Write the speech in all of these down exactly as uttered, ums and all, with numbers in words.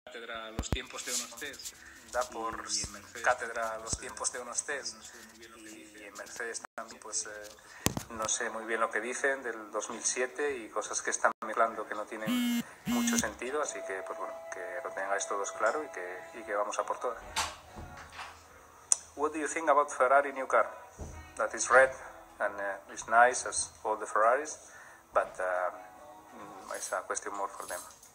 cátedra a los tiempos de unos test. Da por cátedra a los tiempos de unos test. Y en Mercedes también, pues eh, no sé muy bien lo que dicen del dos mil siete y cosas que están mezclando que no tienen mucho sentido, así que pues bueno, que lo tengáis todos claro y que, y que vamos a por todas. What do you think about Ferrari new car? That is red and uh, is nice as all the Ferraris, but uh, it's a question more for them.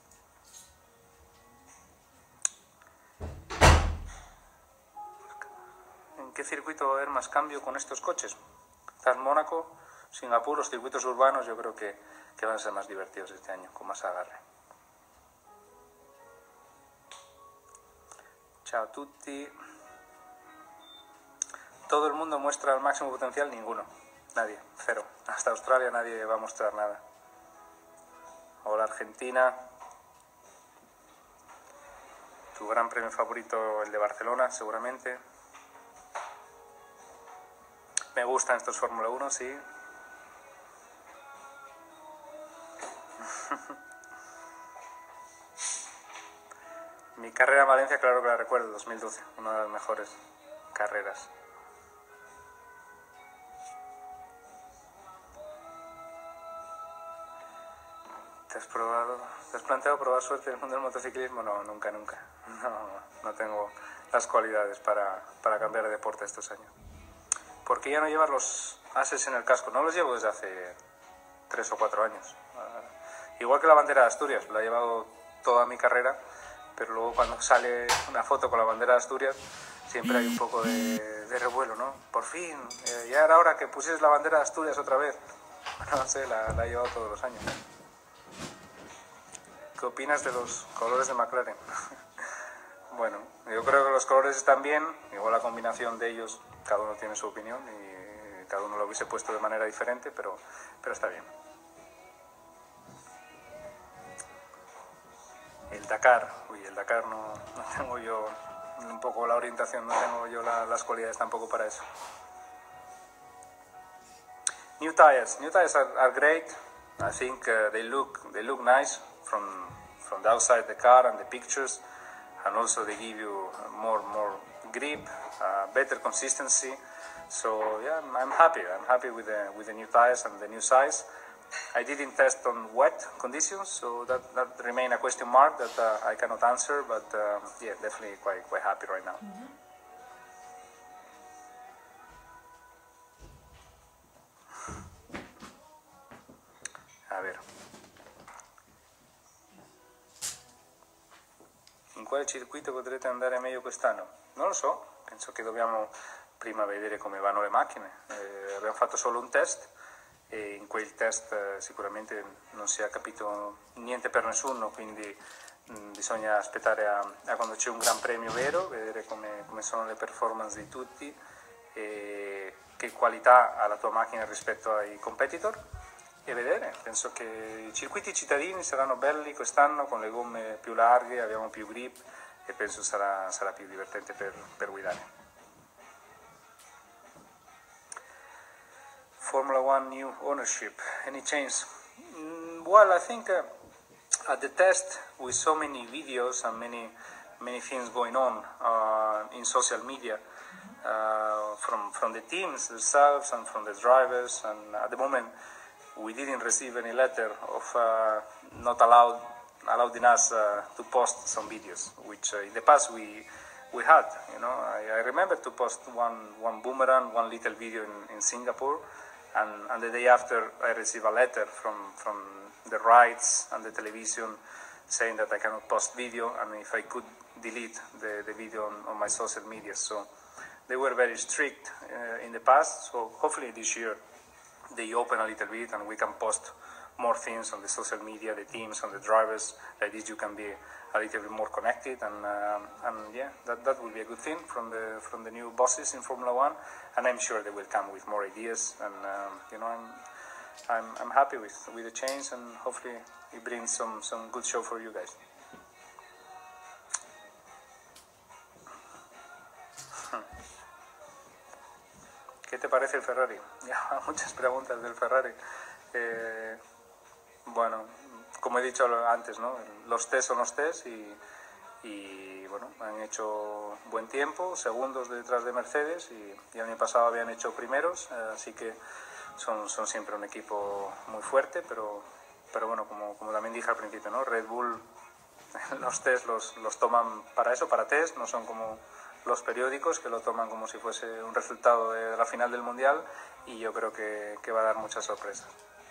¿En qué circuito va a haber más cambio con estos coches? Quizás Mónaco, Singapur, los circuitos urbanos yo creo que, que van a ser más divertidos este año, con más agarre. Ciao a tutti. ¿Todo el mundo muestra el máximo potencial? Ninguno. Nadie. Cero. Hasta Australia nadie va a mostrar nada. Hola Argentina. Tu gran premio favorito, el de Barcelona, seguramente. Me gustan estos Fórmula uno, sí. Mi carrera en Valencia, claro que la recuerdo, dos mil doce, una de las mejores carreras. ¿Te has probado, te has planteado probar suerte en el mundo del motociclismo? No, nunca, nunca. No, no tengo las cualidades para, para cambiar de deporte estos años. ¿Por qué ya no llevas los ases en el casco? No los llevo desde hace tres o cuatro años. Uh, igual que la bandera de Asturias, la he llevado toda mi carrera, pero luego cuando sale una foto con la bandera de Asturias, siempre hay un poco de, de revuelo, ¿no? Por fin, eh, ya era hora que pusieses la bandera de Asturias otra vez. No sé, la, la he llevado todos los años. ¿Qué opinas de los colores de McLaren? Bueno, yo creo que los colores están bien, igual la combinación de ellos, cada uno tiene su opinión y cada uno lo hubiese puesto de manera diferente, pero, pero está bien. El Dakar, uy, el Dakar no, no tengo yo un poco la orientación, no tengo yo la, las cualidades tampoco para eso. New tires, new tires are, are great. I think uh, they look they look nice from from the outside the car and the pictures, and also they give you more more grip, uh, better consistency. So yeah, I'm happy. I'm happy with the with the new tires and the new size. I didn't test on wet conditions, so that that remain a question mark that uh, I cannot answer. But um, yeah, definitely quite quite happy right now. Mm-hmm. A ver. In quale circuito potrete andare meglio quest'anno? Non lo so, penso che dobbiamo prima vedere come vanno le macchine. Eh, abbiamo fatto solo un test e in quel test eh, sicuramente non si è capito niente per nessuno, quindi mh, bisogna aspettare a, a quando c'è un gran premio vero, vedere come, come sono le performance di tutti e che qualità ha la tua macchina rispetto ai competitor. E vedere, penso che i circuiti cittadini saranno belli quest'anno con le gomme più larghe, abbiamo più grip e penso sarà, sarà più divertente per, per guidare. Formula One new ownership, any change? Mm, well, I think uh, at the test with so many videos and many many things going on uh, in social media uh, from, from the teams themselves and from the drivers, and at the moment we didn't receive any letter of uh, not allowed allowing us uh, to post some videos, which uh, in the past we we had. You know, I, I remember to post one one boomerang, one little video in, in Singapore, and, and the day after I received a letter from from the rights and the television saying that I cannot post video and if I could delete the, the video on, on my social media. So they were very strict uh, in the past. So hopefully this year they open a little bit and we can post more things on the social media, the teams, on the drivers. Like this you can be a little bit more connected, and um, and yeah, that, that will be a good thing from the from the new bosses in Formula One, and I'm sure they will come with more ideas, and um, you know, I'm I'm I'm happy with with the change, and hopefully it brings some some good show for you guys. ¿Qué te parece el Ferrari? Ya, muchas preguntas del Ferrari. Eh, bueno, como he dicho antes, ¿no? Los test son los test y, bueno, han hecho buen tiempo, segundos detrás de Mercedes, y, y el año pasado habían hecho primeros, eh, así que son, son siempre un equipo muy fuerte, pero, pero bueno, como, como también dije al principio, ¿no? Red Bull, los test los, los toman para eso, para test, no son como los periódicos que lo toman como si fuese un resultado de la final del Mundial, y yo creo que, que va a dar muchas sorpresas.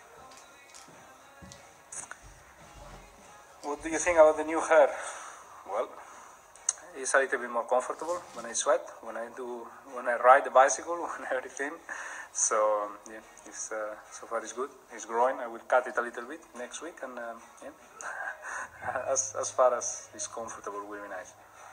What do you think about the new hair? Well, it's a little bit more comfortable when I sweat, when I do, when I ride the bicycle, when everything. So yeah, it's, uh, so far it's good. It's growing. I will cut it a little bit next week, and um, yeah, as as far as it's comfortable, will be nice.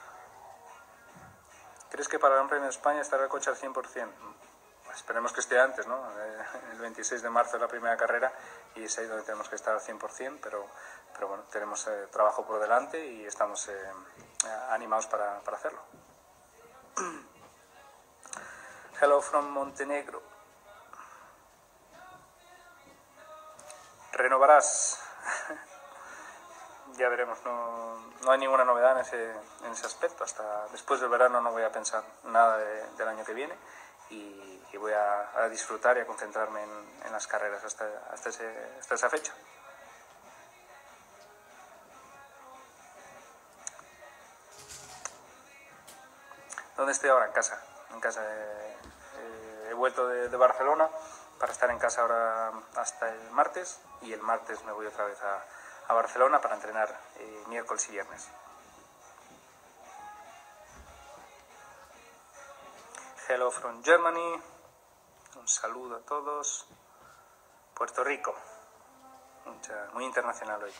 ¿Crees que para el Gran Premio de España estará el coche al cien por cien? Esperemos que esté antes, ¿no? El veintiséis de marzo es la primera carrera y es ahí donde tenemos que estar al cien por cien, pero, pero bueno, tenemos eh, trabajo por delante y estamos eh, animados para, para hacerlo. Hello from Montenegro. ¿Renovarás? Ya veremos, no, no hay ninguna novedad en ese, en ese aspecto. Hasta después del verano no voy a pensar nada de, del año que viene. Y, y voy a, a disfrutar y a concentrarme en, en las carreras hasta, hasta, ese, hasta esa fecha. ¿Dónde estoy ahora? En casa. En casa eh, eh, he vuelto de, de Barcelona para estar en casa ahora hasta el martes, y el martes me voy otra vez a, a Barcelona para entrenar eh, miércoles y viernes. Hello from Germany, un saludo a todos. Puerto Rico, mucha, muy internacional hoy.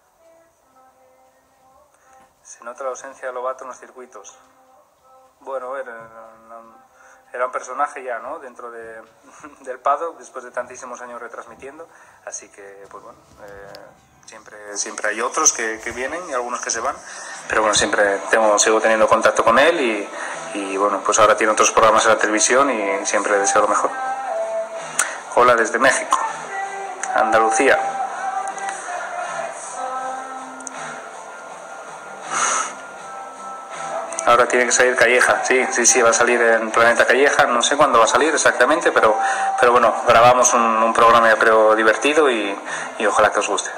Se nota la ausencia de Lobato en los circuitos. Bueno, era, era un personaje ya, ¿no? Dentro de, del paddock, después de tantísimos años retransmitiendo, así que, pues bueno, eh, siempre, siempre hay otros que, que vienen y algunos que se van, pero bueno, siempre tengo, sigo teniendo contacto con él y Y bueno, pues ahora tiene otros programas en la televisión y siempre le deseo lo mejor. Hola desde México, Andalucía. Ahora tiene que salir Calleja, sí, sí, sí, va a salir en Planeta Calleja, no sé cuándo va a salir exactamente, pero, pero bueno, grabamos un, un programa, yo creo, divertido y, y ojalá que os guste.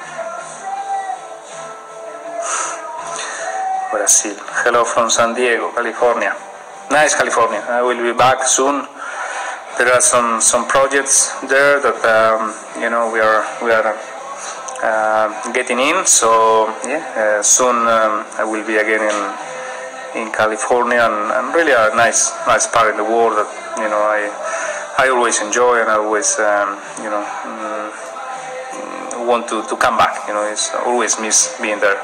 Brasil. Hello from San Diego, California. Nice, California. I will be back soon. There are some some projects there that um, you know we are we are uh, getting in. So yeah, uh, soon um, I will be again in in California, and, and really a nice nice part in the world that you know I I always enjoy and I always um, you know um, want to to come back. You know, it's always miss being there.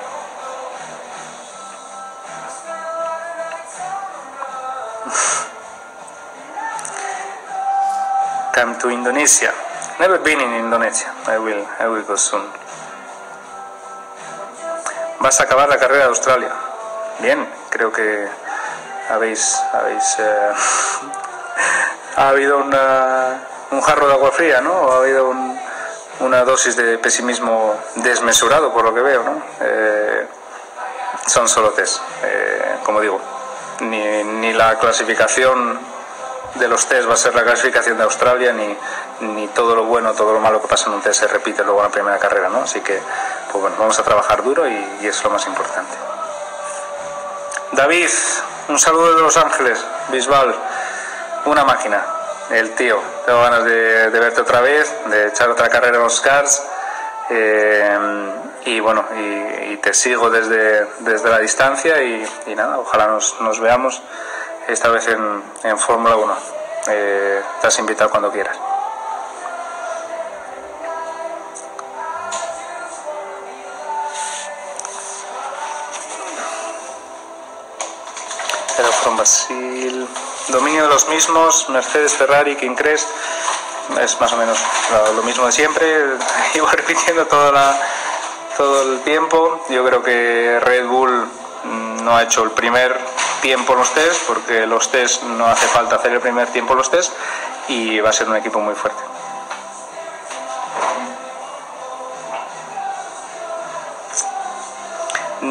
Come to Indonesia. Never been in Indonesia. I will, I will go soon. Vas a acabar la carrera de Australia. Bien, creo que habéis, habéis eh, ha habido una, un jarro de agua fría, ¿no? O ha habido un, una dosis de pesimismo desmesurado, por lo que veo, ¿no? Eh, son solo test, eh, como digo. Ni, ni la clasificación de los test va a ser la clasificación de Australia, ni, ni todo lo bueno, todo lo malo que pasa en un test se repite luego en la primera carrera, ¿no? Así que, pues bueno, vamos a trabajar duro y, y es lo más importante. David, un saludo de Los Ángeles, Bisbal, una máquina, el tío. Tengo ganas de, de verte otra vez, de echar otra carrera en los Cars. Eh, y bueno, y, y te sigo desde, desde la distancia y, y nada, ojalá nos, nos veamos esta vez en, en Fórmula uno. Eh, te has invitado cuando quieras. Pero from Brasil, dominio de los mismos, Mercedes, Ferrari, King Crest, es más o menos lo, lo mismo de siempre, iba repitiendo toda la, todo el tiempo. Yo creo que Red Bull no ha hecho el primer tiempo en los test, porque los test no hace falta hacer el primer tiempo en los test, y va a ser un equipo muy fuerte.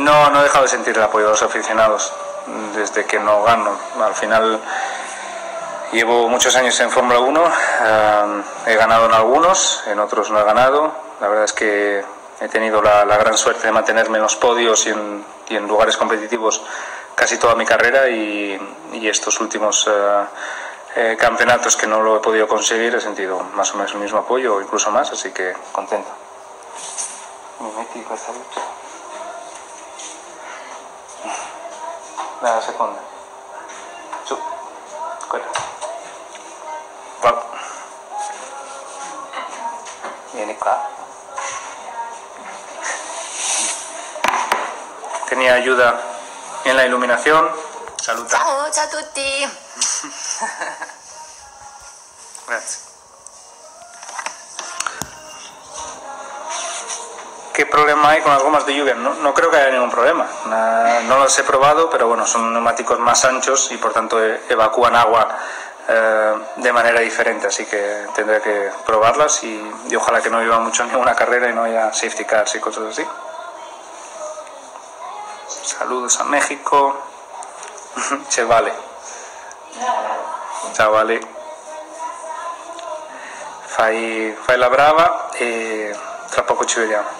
No, no he dejado de sentir el apoyo de los aficionados desde que no gano. Al final llevo muchos años en Fórmula uno, eh, he ganado en algunos, en otros no he ganado. La verdad es que he tenido la, la gran suerte de mantenerme en los podios y en, y en lugares competitivos casi toda mi carrera, y, y estos últimos eh, eh, campeonatos que no lo he podido conseguir he sentido más o menos el mismo apoyo o incluso más, así que contento. Mi metti questa luce. La seconda. Su. Quella. Va. Vieni qua. Tenía ayuda en la iluminación. Salud. Ciao, ciao a tutti. Gracias. ¿Qué problema hay con las gomas de lluvia? No, no creo que haya ningún problema. No, no los he probado, pero bueno, son neumáticos más anchos y por tanto evacúan agua eh, de manera diferente, así que tendré que probarlas y, y ojalá que no viva mucho en ninguna carrera y no haya safety cars y cosas así. Saludos a México. Chavale. Chavale. Fai, fai la brava e tra poco ci vediamo.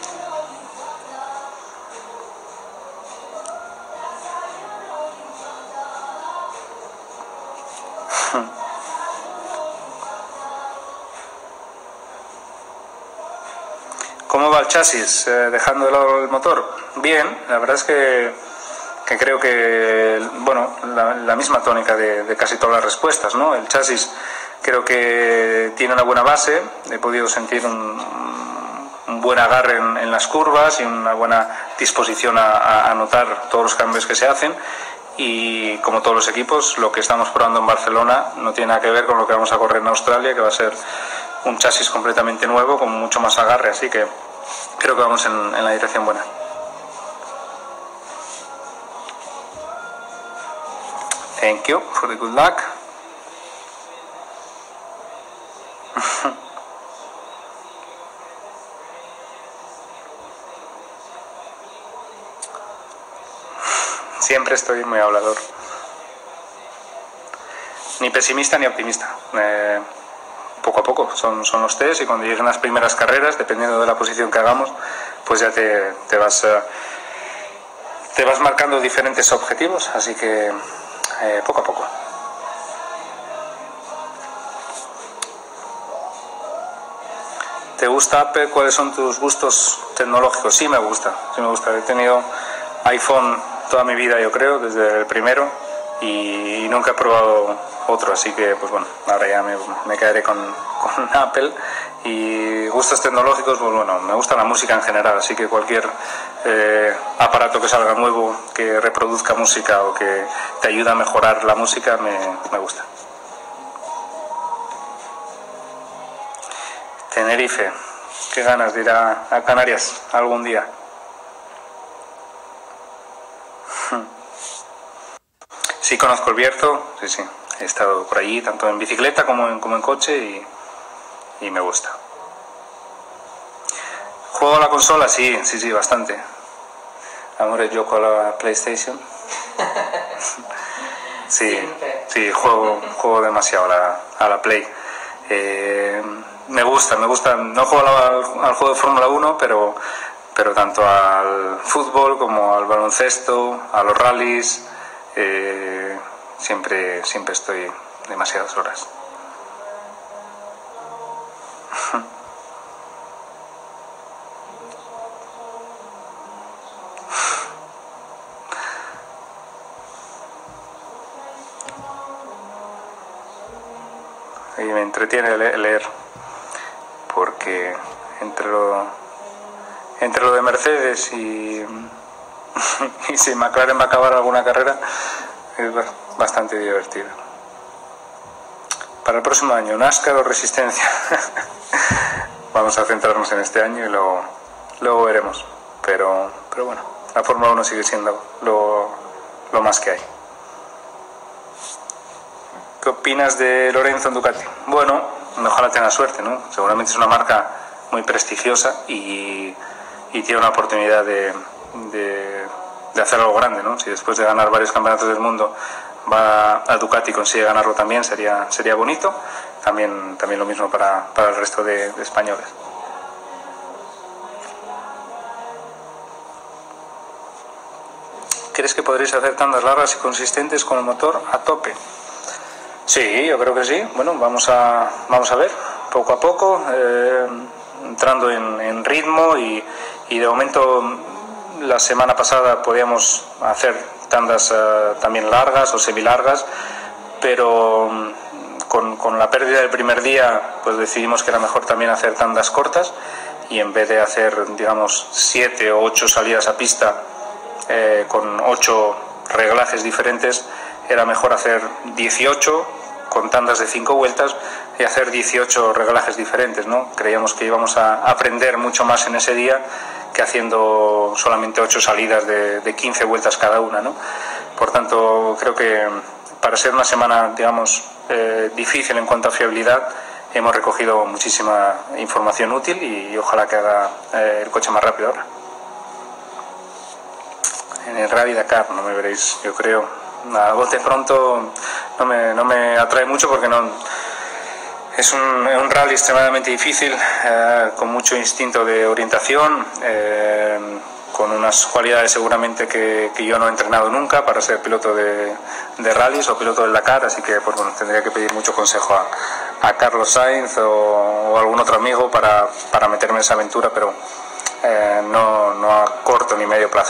¿Cómo va el chasis? Eh, dejando de lado el motor. Bien, la verdad es que, que creo que, bueno, la, la misma tónica de, de casi todas las respuestas, ¿no? El chasis creo que tiene una buena base, he podido sentir un, un buen agarre en, en las curvas y una buena disposición a, a notar todos los cambios que se hacen, y como todos los equipos, lo que estamos probando en Barcelona no tiene nada que ver con lo que vamos a correr en Australia, que va a ser un chasis completamente nuevo con mucho más agarre, así que creo que vamos en, en la dirección buena. Thank you for the good luck. Siempre estoy muy hablador. Ni pesimista ni optimista. Eh, poco a poco, son, son los test, y cuando lleguen las primeras carreras, dependiendo de la posición que hagamos, pues ya te, te vas uh, te vas marcando diferentes objetivos, así que eh, poco a poco. ¿Te gusta Apple? ¿Cuáles son tus gustos tecnológicos? Sí me gusta, sí me gusta. He tenido iPhone toda mi vida, yo creo, desde el primero, y nunca he probado otro, así que pues bueno, ahora ya me, me quedaré con, con Apple. Y gustos tecnológicos, pues bueno, me gusta la música en general, así que cualquier eh, aparato que salga nuevo, que reproduzca música o que te ayude a mejorar la música, me, me gusta. Tenerife, qué ganas de ir a, a Canarias algún día. Sí conozco el Bierzo, sí, sí, he estado por allí tanto en bicicleta como en, como en coche, y, y me gusta. ¿Juego a la consola? Sí, sí, sí, bastante. Amore, gioco a la PlayStation. Sí, sí, juego, juego demasiado a la, a la Play. Eh, me gusta, me gusta, no juego al, al juego de Fórmula uno, pero, pero tanto al fútbol como al baloncesto, a los rallies. Eh, siempre, siempre estoy demasiadas horas. Y me entretiene leer, porque entre lo, entre lo de Mercedes y... y si McLaren va a acabar alguna carrera, es bastante divertido. Para el próximo año, NASCAR o Resistencia. Vamos a centrarnos en este año y luego, luego veremos. Pero, pero bueno, la Fórmula uno sigue siendo lo, lo más que hay. ¿Qué opinas de Lorenzo en Ducati? Bueno, ojalá tenga suerte, ¿no? Seguramente es una marca muy prestigiosa y, y tiene una oportunidad de... de de hacer algo grande, ¿no? Si después de ganar varios campeonatos del mundo va a Ducati y consigue ganarlo también, sería, sería bonito. También, también lo mismo para, para el resto de, de españoles. ¿Crees que podréis hacer tandas largas y consistentes con el motor a tope? Sí, yo creo que sí. Bueno, vamos a, vamos a ver, poco a poco, eh, entrando en, en ritmo y, y de momento la semana pasada podíamos hacer tandas uh, también largas o semilargas, pero con, con la pérdida del primer día pues decidimos que era mejor también hacer tandas cortas y en vez de hacer, digamos, siete o ocho salidas a pista eh, con ocho reglajes diferentes, era mejor hacer dieciocho con tandas de cinco vueltas y hacer dieciocho reglajes diferentes, ¿no? Creíamos que íbamos a aprender mucho más en ese día que haciendo solamente ocho salidas de, de quince vueltas cada una, ¿no? Por tanto, creo que para ser una semana, digamos, eh, difícil en cuanto a fiabilidad, hemos recogido muchísima información útil y ojalá que haga eh, el coche más rápido ahora. En el Rally Dakar no me veréis, yo creo. A bote pronto no me, no me atrae mucho porque no es un, un rally extremadamente difícil, eh, con mucho instinto de orientación, eh, con unas cualidades seguramente que, que yo no he entrenado nunca para ser piloto de, de rallies o piloto del Dakar, así que pues, bueno, tendría que pedir mucho consejo a, a Carlos Sainz o, o algún otro amigo para, para meterme en esa aventura, pero eh, no, no a corto ni medio plazo.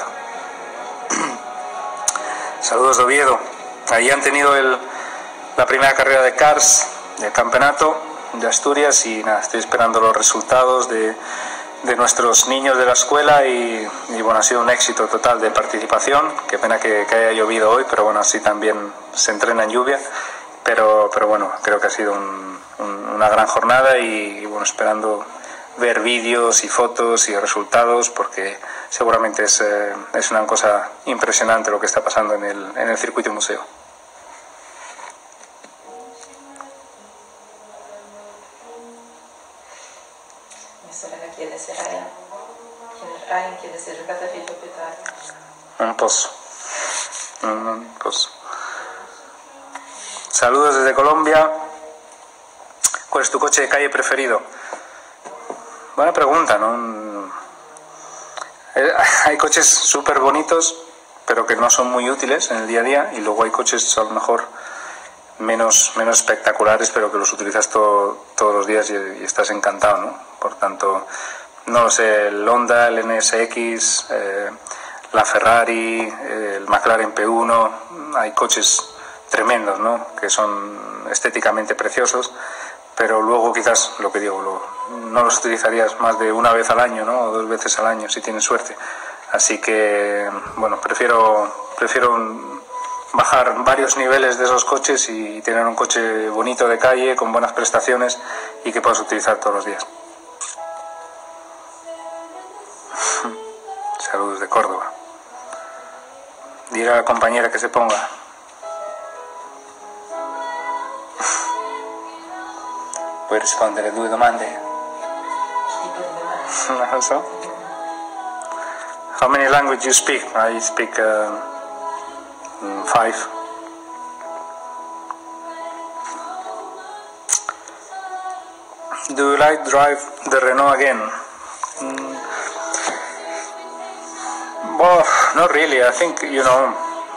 Saludos de Oviedo. Ahí han tenido el, la primera carrera de Cars del campeonato de Asturias y nada, estoy esperando los resultados de, de nuestros niños de la escuela y, y bueno, ha sido un éxito total de participación. Qué pena que, que haya llovido hoy, pero bueno, así también se entrena en lluvia, pero, pero bueno, creo que ha sido un, un, una gran jornada y, y bueno, esperando ver vídeos y fotos y resultados porque seguramente es, eh, es una cosa impresionante lo que está pasando en el, en el circuito museo. Mi sorella chiede se Ryan, Ryan chiede se giocate a figlio più tardi. Non posso, non, non posso. Saludos desde Colombia. ¿Cuál es tu coche de calle preferido? Buena pregunta, ¿no? Eh, hay coches súper bonitos, pero que no son muy útiles en el día a día, y luego hay coches a lo mejor menos, menos espectaculares, pero que los utilizas todo, todos los días y, y estás encantado, ¿no? Por tanto, no lo sé, el Honda, el N S X, eh, la Ferrari, eh, el McLaren P uno, hay coches tremendos, ¿no? Que son estéticamente preciosos, pero luego quizás, lo que digo, lo, no los utilizarías más de una vez al año, ¿no? O dos veces al año, si tienes suerte. Así que, bueno, prefiero, prefiero bajar varios niveles de esos coches y tener un coche bonito de calle, con buenas prestaciones y que puedas utilizar todos los días. Saludos de Córdoba. Dile a la compañera que se ponga. Puoi rispondere a due domande? Non lo so. How many languages you speak? I speak uh, five. Do you like drive the Renault again? Mm. Well, not really. I think, you know,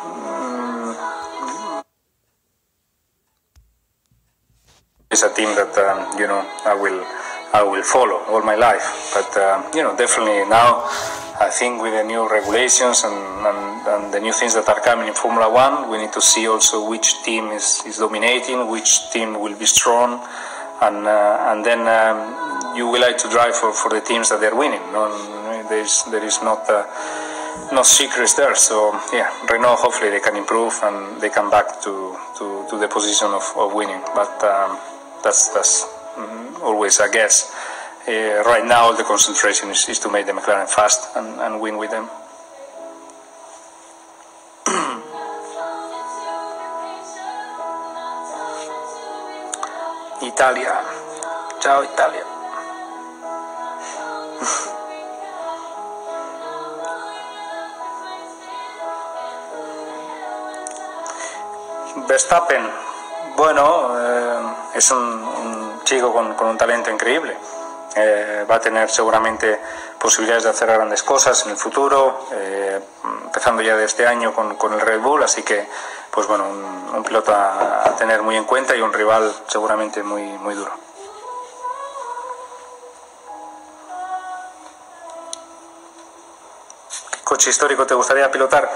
it's a team that um, you know I will I will follow all my life. But um, you know, definitely now, I think with the new regulations and, and, and the new things that are coming in Formula One, we need to see also which team is, is dominating, which team will be strong, and uh, and then um, you will like to drive for, for the teams that they're winning. No, there is there is not uh, no secrets there. So yeah, Renault, hopefully they can improve and they come back to to, to the position of, of winning. But um, that's that's um, always a guess. Uh, right now, all the concentration is, is to make the McLaren fast and, and win with them. Italia. Ciao Italia. Verstappen, bueno, eh, es un, un chico con, con un talento increíble. Eh, va a tener seguramente posibilidades de hacer grandes cosas en el futuro, eh, empezando ya de este año con, con el Red Bull, así que pues bueno, un, un piloto a, a tener muy en cuenta y un rival seguramente muy, muy duro. ¿Qué coche histórico te gustaría pilotar?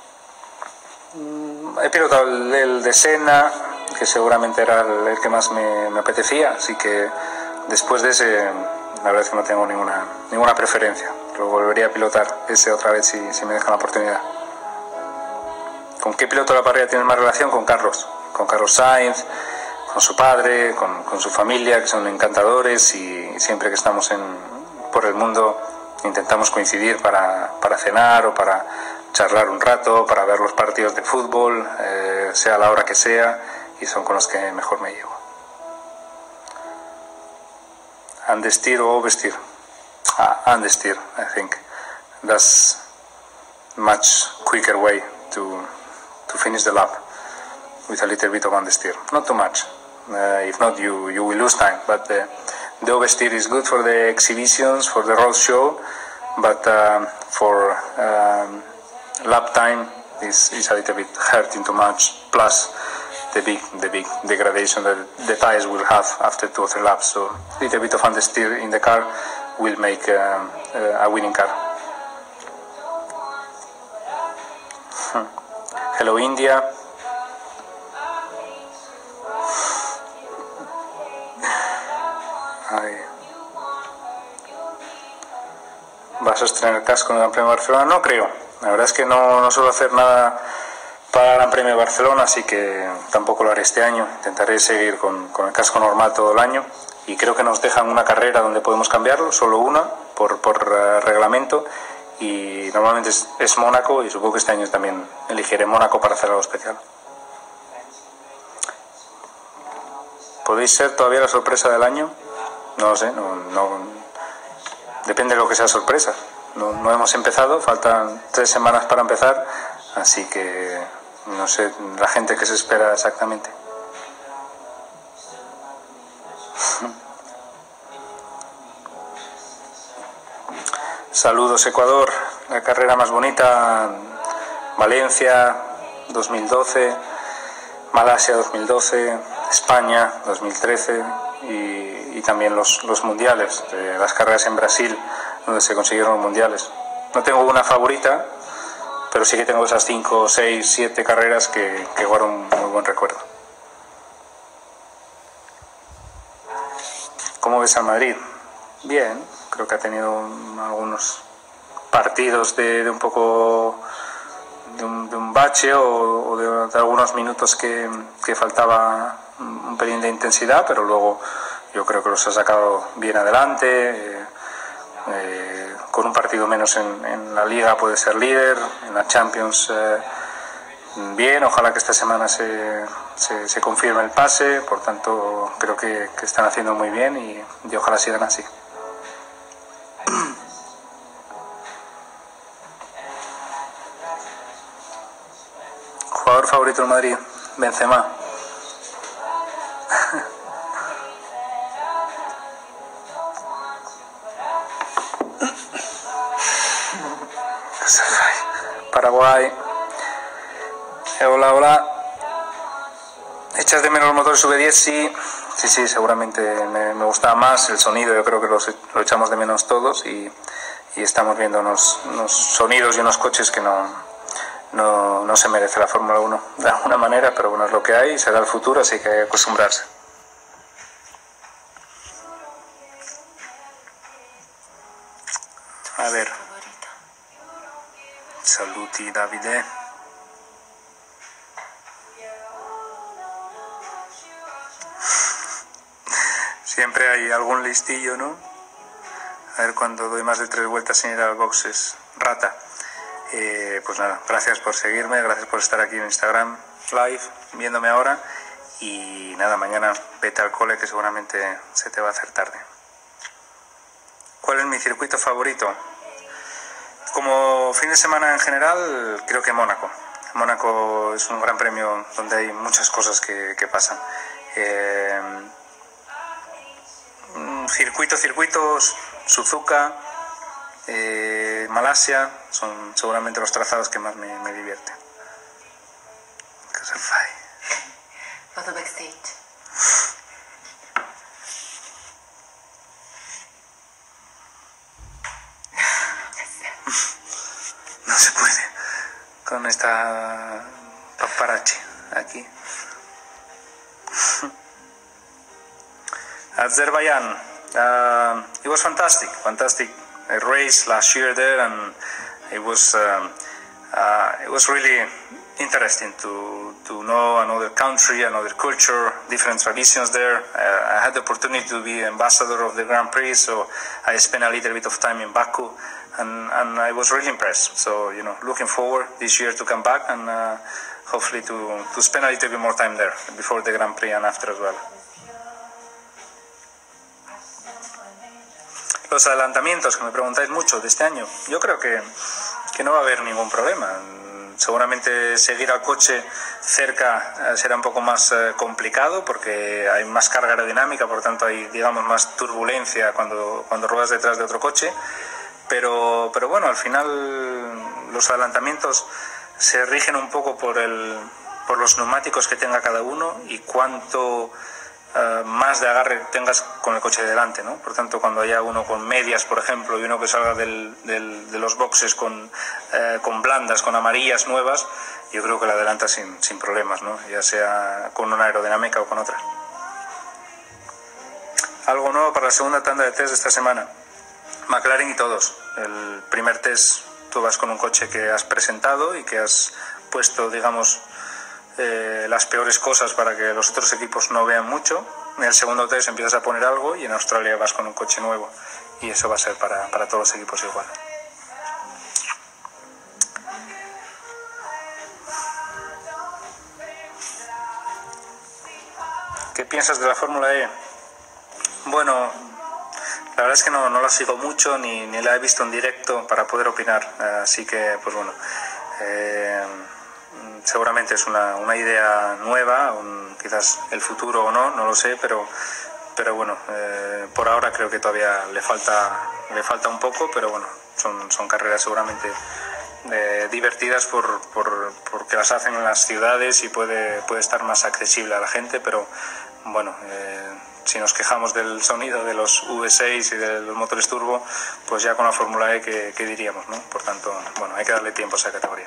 He pilotado el, el de Senna, que seguramente era el, el que más me, me apetecía, así que después de ese, la verdad es que no tengo ninguna, ninguna preferencia. Lo volvería a pilotar ese otra vez si, si me dejan la oportunidad. ¿Con qué piloto de la parrilla tienes más relación? Con Carlos. Con Carlos Sainz, con su padre, con, con su familia, que son encantadores, y siempre que estamos en, por el mundo intentamos coincidir para, para cenar o para charlar un rato, para ver los partidos de fútbol, eh, sea la hora que sea, y son con los que mejor me llevo. Understeer o oversteer? Ah, understeer, I think. That's much quicker way to to finish the lap with a little bit of understeer. Not too much. Uh, if not, you you will lose time. But uh, the oversteer is good for the exhibitions, for the road show, but um, for um, lap time is, is a little bit hurting too much, plus the big the big degradation that the tires will have after two or three laps. So a little bit of understeer in the car will make um, uh, a winning car. Hmm. Hello India. Ay. ¿Vas a estrenar casco en el Gran Premio de Barcelona? No creo. La verdad es que no, no suelo hacer nada para el Gran Premio de Barcelona, así que tampoco lo haré este año. Intentaré seguir con, con el casco normal todo el año, y creo que nos dejan una carrera donde podemos cambiarlo, solo una, por, por uh, reglamento, y normalmente es, es Mónaco, y supongo que este año también elegiré Mónaco para hacer algo especial. ¿Podéis ser todavía la sorpresa del año? No lo sé, no, no, depende de lo que sea sorpresa. No, no hemos empezado, faltan tres semanas para empezar, así que no sé la gente que se espera exactamente. Saludos Ecuador, la carrera más bonita, Valencia dos mil doce, Malasia dos mil doce, España dos mil trece y, y también los, los mundiales, eh, las carreras en Brasil donde se consiguieron los mundiales. No tengo una favorita, pero sí que tengo esas cinco, seis, siete carreras que, que guardo un muy buen recuerdo. ¿Cómo ves al Madrid? Bien, creo que ha tenido un, algunos partidos de, de un poco de un, de un bache o, o de, de algunos minutos que, que faltaba un pelín de intensidad, pero luego yo creo que los ha sacado bien adelante. Eh, eh, con un partido menos en, en la Liga puede ser líder, en la Champions eh, bien, ojalá que esta semana se, se, se confirme el pase, por tanto creo que, que están haciendo muy bien y, y ojalá sigan así. Jugador favorito del Madrid, Benzema. Paraguay. Eh, hola, hola. ¿Echas de menos los motores V diez? Sí, sí, sí, seguramente me, me gustaba más el sonido. Yo creo que los, lo echamos de menos todos y, y estamos viendo unos, unos sonidos y unos coches que no, no, no se merece la Fórmula uno de alguna manera, pero bueno, es lo que hay, será el futuro, así que hay que acostumbrarse. A ver. Saluti Davide. Siempre hay algún listillo, ¿no? A ver, cuando doy más de tres vueltas sin ir al boxes. Rata. Eh, pues nada, gracias por seguirme, gracias por estar aquí en Instagram Live, viéndome ahora. Y nada, mañana vete al cole que seguramente se te va a hacer tarde. ¿Cuál es mi circuito favorito? Como fin de semana en general, creo que Mónaco. Mónaco es un gran premio donde hay muchas cosas que, que pasan. Eh, circuito, circuitos, Suzuka, eh, Malasia, son seguramente los trazados que más me, me divierten. Foto backstage. No se puede con esta paparazzi aquí. Azerbaijan, uh, it was fantastic, fantastic race last year there, and it was um, uh, it was really interesting to to know another country, another culture, different traditions there. Uh, I had the opportunity to be ambassador of the Grand Prix, so I spent a little bit of time in Baku, and, and I was really impressed. So, you know, looking forward this year to come back and uh, hopefully to, to spend a little bit more time there before the Grand Prix and after as well. Los adelantamientos que me preguntáis mucho de este año, yo creo que, que no va a haber ningún problema. Seguramente seguir al coche cerca será un poco más eh, complicado porque hay más carga aerodinámica, por tanto hay, digamos, más turbulencia cuando, cuando ruedas detrás de otro coche. Pero, pero bueno, al final los adelantamientos se rigen un poco por, el, por los neumáticos que tenga cada uno y cuánto Uh, más de agarre tengas con el coche de delante, ¿no? Por tanto, cuando haya uno con medias, por ejemplo, y uno que salga del, del, de los boxes con, uh, con blandas, con amarillas nuevas, yo creo que la adelanta sin, sin problemas, ¿no? Ya sea con una aerodinámica o con otra. Algo nuevo para la segunda tanda de test de esta semana. McLaren y todos. El primer test tú vas con un coche que has presentado y que has puesto, digamos, Eh, las peores cosas para que los otros equipos no vean mucho. En el segundo test empiezas a poner algo y en Australia vas con un coche nuevo y eso va a ser para, para todos los equipos igual. ¿Qué piensas de la Fórmula E? Bueno, la verdad es que no, no la sigo mucho ni, ni la he visto en directo para poder opinar, así que pues bueno, eh, seguramente es una, una idea nueva, un, quizás el futuro o no, no lo sé, pero, pero bueno, eh, por ahora creo que todavía le falta, le falta un poco, pero bueno, son, son carreras seguramente eh, divertidas por, por, porque las hacen en las ciudades y puede, puede estar más accesible a la gente, pero bueno, eh, si nos quejamos del sonido de los V seis y de los motores turbo, pues ya con la Fórmula E, ¿qué, qué diríamos, ¿no? Por tanto, bueno, hay que darle tiempo a esa categoría.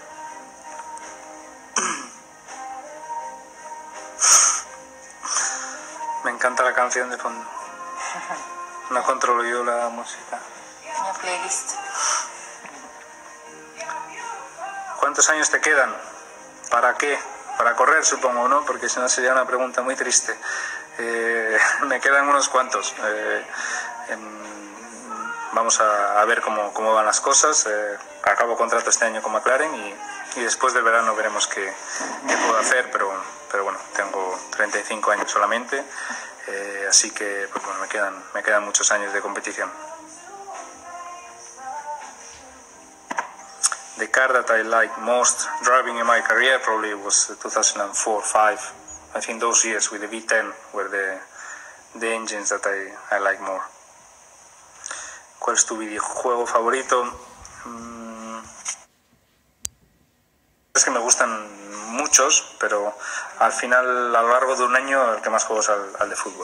Me encanta la canción de fondo. No controlo yo la música. Una playlist. ¿Cuántos años te quedan? ¿Para qué? Para correr, supongo, ¿no? Porque si no sería una pregunta muy triste. Eh, me quedan unos cuantos. Eh, en, vamos a, a ver cómo, cómo van las cosas. Eh, acabo contrato este año con McLaren y, y después del verano veremos qué, qué puedo hacer, pero, pero bueno, tengo treinta y cinco años solamente, eh, así que pues bueno, me quedan, me quedan muchos años de competición. The car that I like most driving in my career probably was two thousand four five. I think those years with the V ten were the, the engines that I, I like more. ¿Cuál es tu videojuego favorito? Mm, es que me gustan muchos, pero al final, a lo largo de un año, el que más juego es al, al de fútbol.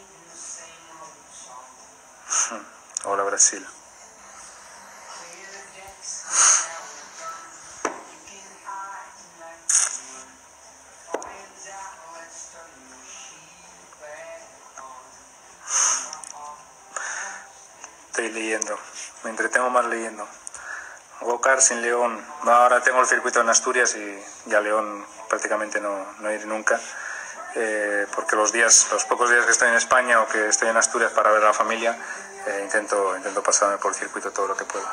Hola, Brasil. Estoy leyendo, me entretengo más leyendo. Go-karts en León, no, ahora tengo el circuito en Asturias y ya León prácticamente no, no iré nunca, eh, porque los días, los pocos días que estoy en España o que estoy en Asturias para ver a la familia, eh, intento, intento pasarme por el circuito todo lo que pueda.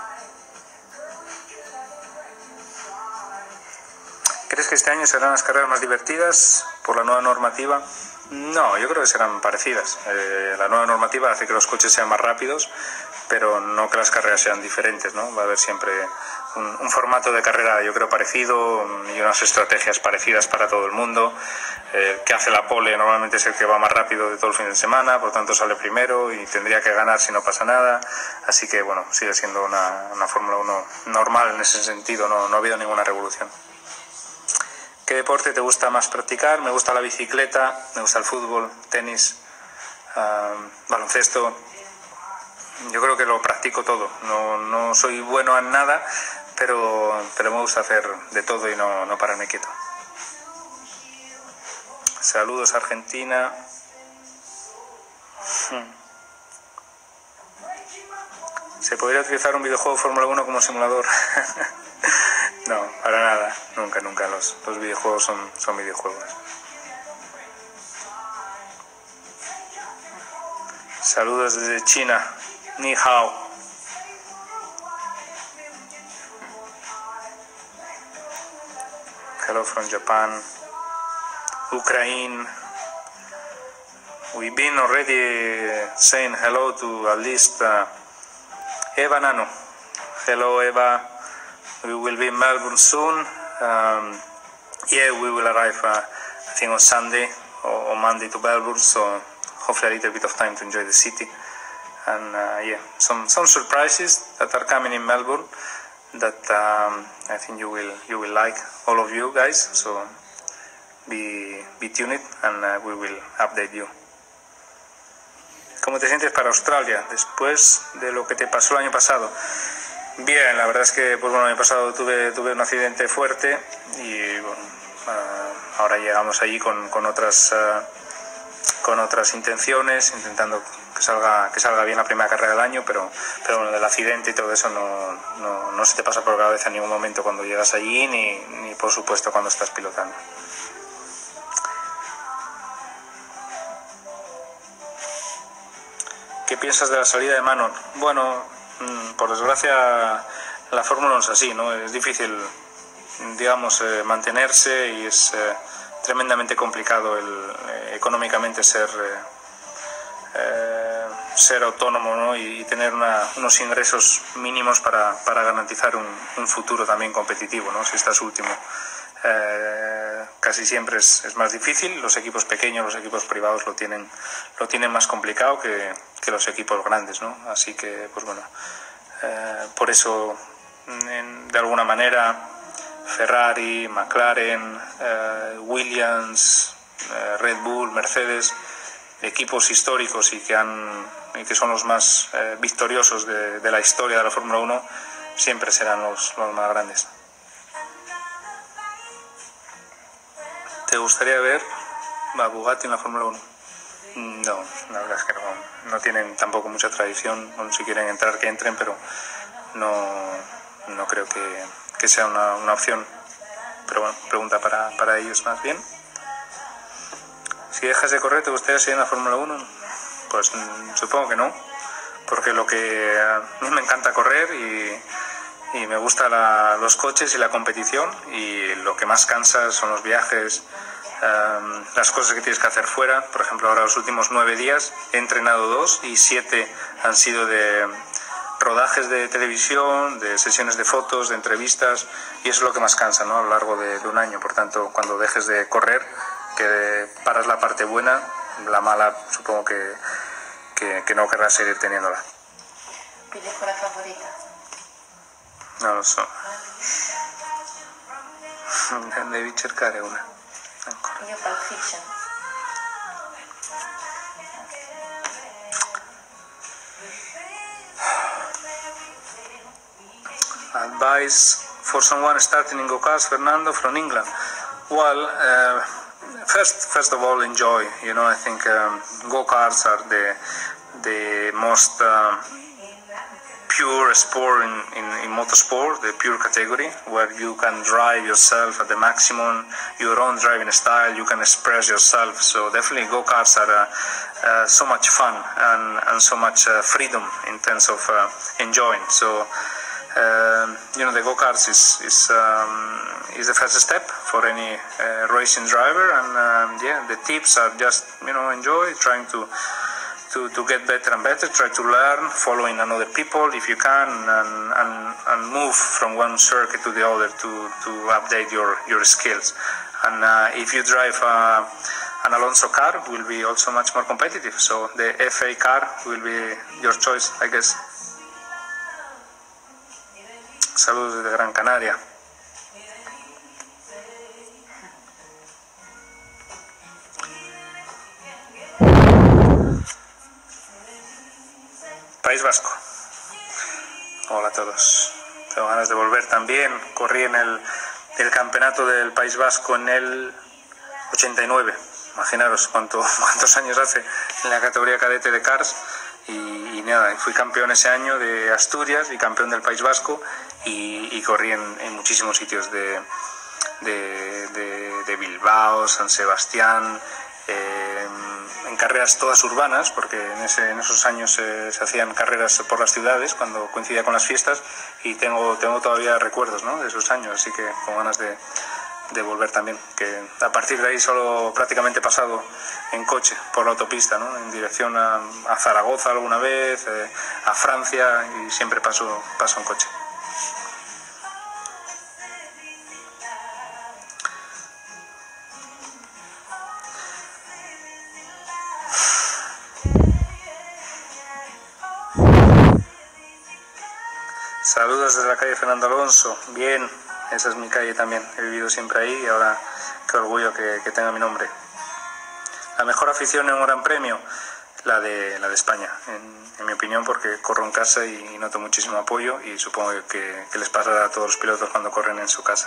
¿Crees que este año serán las carreras más divertidas por la nueva normativa? No, yo creo que serán parecidas. Eh, la nueva normativa hace que los coches sean más rápidos, pero no que las carreras sean diferentes, ¿no? Va a haber siempre un, un formato de carrera, yo creo, parecido y unas estrategias parecidas para todo el mundo. El que hace la pole normalmente es el que va más rápido de todo el fin de semana, por tanto sale primero y tendría que ganar si no pasa nada. Así que, bueno, sigue siendo una, una Fórmula uno normal en ese sentido, no, no ha habido ninguna revolución. ¿Qué deporte te gusta más practicar? Me gusta la bicicleta, me gusta el fútbol, tenis, uh, baloncesto. Yo creo que lo practico todo. No, no soy bueno en nada, pero, pero me gusta hacer de todo y no, no pararme quieto. Saludos, Argentina. ¿Se podría utilizar un videojuego de Fórmula uno como simulador? No, para nada. Nunca, nunca. Los, los videojuegos son, son videojuegos. Saludos desde China. Ni hao. Hello from Japan. Ukraine. We've been already saying hello to at least uh, Eva Nano. Hello, Eva. We will be in Melbourne soon. Um, yeah, we will arrive, uh, I think, on Sunday or, or Monday to Melbourne, so hopefully a little bit of time to enjoy the city. And uh, yeah, some some surprises that are coming in Melbourne that um, I think you will you will like, all of you guys. So be be tuned and uh, we will update you. ¿Cómo te sientes para Australia después de lo que te pasó el año pasado? Bien, la verdad es que pues bueno, el año pasado tuve tuve un accidente fuerte y bueno, uh, ahora llegamos allí con con otras uh, con otras intenciones, intentando que salga que salga bien la primera carrera del año, pero pero bueno, del accidente y todo eso no, no, no se te pasa por la cabeza en ningún momento cuando llegas allí, ni, ni por supuesto cuando estás pilotando. ¿Qué piensas de la salida de Manor? Bueno, por desgracia la Fórmula uno es así, ¿no? Es difícil, digamos, eh, mantenerse y es eh, tremendamente complicado el, eh, económicamente ser eh, eh, ser autónomo, ¿no? y, y tener una, unos ingresos mínimos para, para garantizar un, un futuro también competitivo, ¿no? Si estás último. Eh, casi siempre es, es más difícil. Los equipos pequeños, los equipos privados lo tienen lo tienen más complicado que, que los equipos grandes, ¿no? Así que pues bueno, eh, por eso en, de alguna manera Ferrari, McLaren, eh, Williams, eh, Red Bull, Mercedes, equipos históricos y que han y que son los más eh, victoriosos de, de la historia de la Fórmula uno, siempre serán los, los más grandes. ¿Te gustaría ver a Bugatti en la Fórmula uno? No, la verdad es que no, no tienen tampoco mucha tradición. Bueno, si quieren entrar, que entren, pero no, no creo que, que sea una, una opción. Pero bueno, pregunta para, para ellos más bien. Si dejas de correr, ¿te gustaría seguir en la Fórmula uno? Pues supongo que no, porque lo que a mí me encanta correr y... y me gustan los coches y la competición, y lo que más cansa son los viajes, um, las cosas que tienes que hacer fuera. Por ejemplo, ahora los últimos nueve días he entrenado dos y siete han sido de rodajes de televisión, de sesiones de fotos, de entrevistas, y eso es lo que más cansa, ¿no? A lo largo de, de un año. Por tanto, cuando dejes de correr, que paras la parte buena, la mala supongo que, que, que no querrás seguir teniéndola. ¿Película favorita? Non lo so. Devi cercare una. Ancora. Io Pulp Fiction. Advice for someone starting in go-karts, Fernando from England. Well, uh, first, first of all, enjoy. You know, I think um, go-karts are the the most uh, pure sport in, in, in motorsport, the pure category, where you can drive yourself at the maximum, your own driving style, you can express yourself. So definitely go-karts are uh, uh, so much fun and, and so much uh, freedom in terms of uh, enjoying. So, uh, you know, the go-karts is, is, um, is the first step for any uh, racing driver. And um, yeah, the tips are just, you know, enjoy, trying to to, to get better and better, try to learn, following another people if you can, and, and, and move from one circuit to the other to, to update your, your skills. And uh, if you drive uh, an Alonso car, will be also much more competitive, so the F A car will be your choice, I guess. Saludos desde Gran Canaria. País Vasco. Hola a todos. Tengo ganas de volver también. Corrí en el, el campeonato del País Vasco en el ochenta y nueve. Imaginaros cuánto, cuántos años hace en la categoría cadete de Cars. Y, y nada, fui campeón ese año de Asturias y campeón del País Vasco. Y, y corrí en, en muchísimos sitios de, de, de, de Bilbao, San Sebastián. Eh, en carreras todas urbanas, porque en, ese, en esos años eh, se hacían carreras por las ciudades cuando coincidía con las fiestas, y tengo, tengo todavía recuerdos, ¿no?, de esos años, así que con ganas de, de volver también, que a partir de ahí solo prácticamente he pasado en coche por la autopista, ¿no?, en dirección a, a Zaragoza alguna vez, eh, a Francia, y siempre paso, paso en coche. Saludos desde la calle Fernando Alonso. Bien, esa es mi calle también. He vivido siempre ahí y ahora qué orgullo que, que tenga mi nombre. La mejor afición en un gran premio, la de, la de España, en, en mi opinión, porque corro en casa y, y noto muchísimo apoyo, y supongo que, que les pasa a todos los pilotos cuando corren en su casa.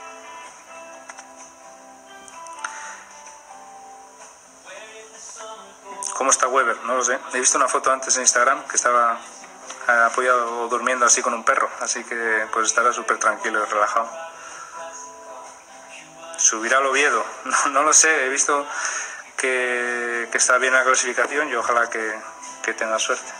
¿Cómo está Weber? No lo sé. He visto una foto antes en Instagram que estaba apoyado o durmiendo así con un perro, así que pues estará súper tranquilo y relajado. ¿Subirá al Oviedo? No, no lo sé, he visto que, que está bien la clasificación y ojalá que, que tenga suerte.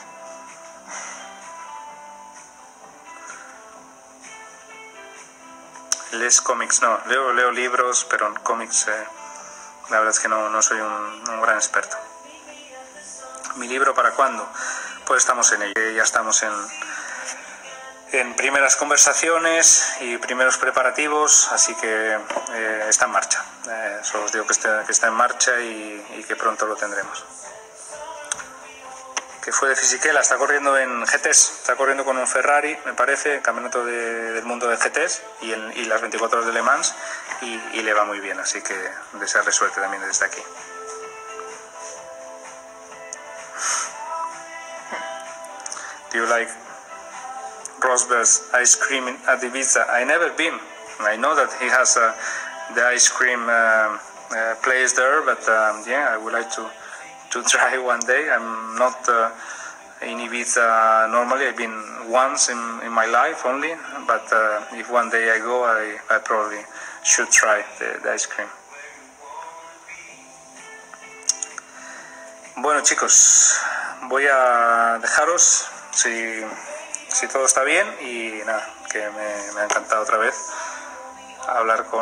¿Lees cómics? No, leo, leo libros, pero en cómics eh, la verdad es que no, no soy un, un gran experto. ¿Mi libro para cuándo? Pues estamos en ello, ya estamos en, en primeras conversaciones y primeros preparativos, así que eh, está en marcha. Eh, solo os digo que está, que está en marcha y, y que pronto lo tendremos. Que fue de Fisichella, está corriendo en G Ts, está corriendo con un Ferrari, me parece, campeonato de, del mundo de G Ts y, el, y las veinticuatro horas de Le Mans, y, y le va muy bien, así que desearle suerte también desde aquí. Do you like Rosberg's ice cream at Ibiza? I never been. I know that he has uh, the ice cream uh, uh, place there, but um, yeah, I would like to to try one day. I'm not uh, in Ibiza normally. I've been once in, in my life only, but uh, if one day I go, I, I probably should try the, the ice cream. Bueno, chicos, voy a dejaros. Si, si todo está bien, y nada, que me, me ha encantado otra vez hablar con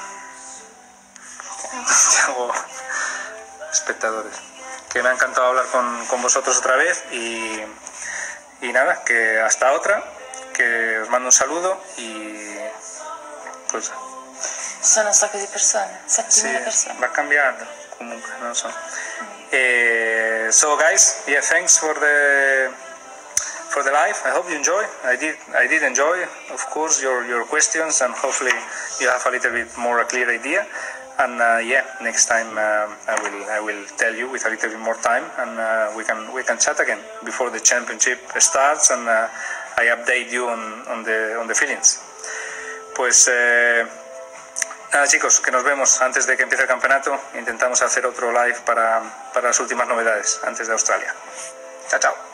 hago espectadores, que me ha encantado hablar con, con vosotros otra vez, y, y nada, que hasta otra, que os mando un saludo y pues Sono un sacco di persone, settimila sì, persone. va cambiando comunque, non so. Eh, so guys, yeah, thanks for the for the live. I hope you enjoy. I did I did enjoy, of course, your your questions, and hopefully you have a little bit more a clear idea. And uh, yeah, next time uh, I will I will tell you with a little bit more time, and uh, we can we can chat again before the championship starts, and uh, I update you on, on the on the feelings. Pues eh, nada, chicos, que nos vemos antes de que empiece el campeonato. Intentamos hacer otro live para, para las últimas novedades antes de Australia. Chao, chao.